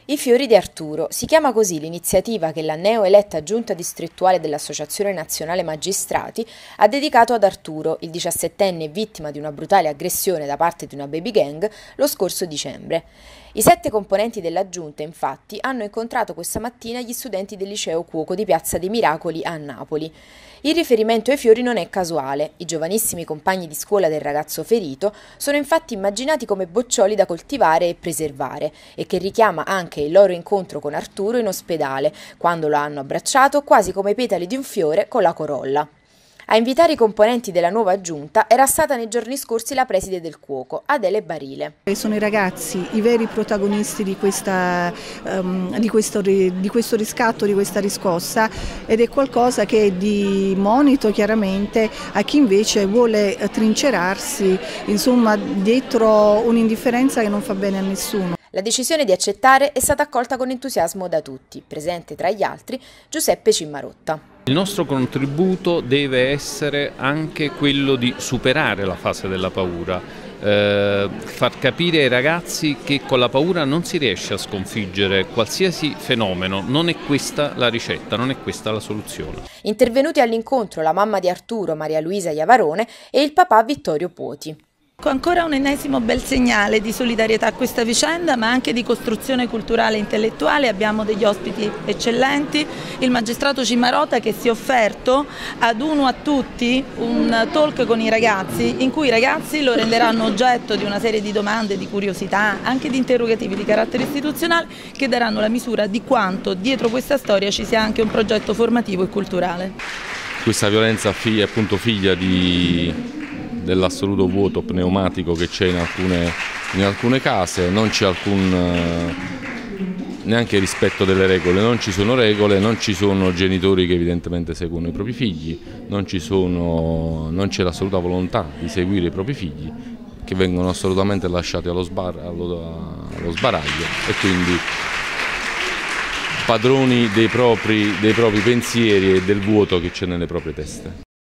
I fiori di Arturo, si chiama così l'iniziativa che la neoeletta giunta distrettuale dell'Associazione Nazionale Magistrati ha dedicato ad Arturo, il 17enne vittima di una brutale aggressione da parte di una baby gang, lo scorso dicembre. I 7 componenti della giunta, infatti, hanno incontrato questa mattina gli studenti del liceo Cuoco di Piazza dei Miracoli a Napoli. Il riferimento ai fiori non è casuale. I giovanissimi compagni di scuola del ragazzo ferito sono infatti immaginati come boccioli da coltivare e preservare e che richiama anche il loro incontro con Arturo in ospedale, quando lo hanno abbracciato quasi come i petali di un fiore con la corolla. A invitare i componenti della nuova giunta era stata nei giorni scorsi la preside del Cuoco, Adele Barile. Sono i ragazzi i veri protagonisti di questo riscatto, di questa riscossa, ed è qualcosa che è di monito chiaramente a chi invece vuole trincerarsi, insomma, dietro un'indifferenza che non fa bene a nessuno. La decisione di accettare è stata accolta con entusiasmo da tutti, presente tra gli altri Giuseppe Cimmarotta. Il nostro contributo deve essere anche quello di superare la fase della paura, far capire ai ragazzi che con la paura non si riesce a sconfiggere qualsiasi fenomeno, non è questa la ricetta, non è questa la soluzione. Intervenuti all'incontro la mamma di Arturo, Maria Luisa Iavarone, e il papà Vittorio Puoti. Ancora un ennesimo bel segnale di solidarietà a questa vicenda, ma anche di costruzione culturale e intellettuale. Abbiamo degli ospiti eccellenti, il magistrato Cimmarotta che si è offerto ad uno a tutti un talk con i ragazzi, in cui i ragazzi lo renderanno oggetto di una serie di domande, di curiosità, anche di interrogativi di carattere istituzionale, che daranno la misura di quanto dietro questa storia ci sia anche un progetto formativo e culturale. Questa violenza è appunto figlia dell'assoluto vuoto pneumatico che c'è in alcune case, non c'è alcun neanche rispetto delle regole, non ci sono regole, non ci sono genitori che evidentemente seguono i propri figli, non c'è l'assoluta volontà di seguire i propri figli, che vengono assolutamente lasciati allo sbaraglio e quindi padroni dei propri pensieri e del vuoto che c'è nelle proprie teste.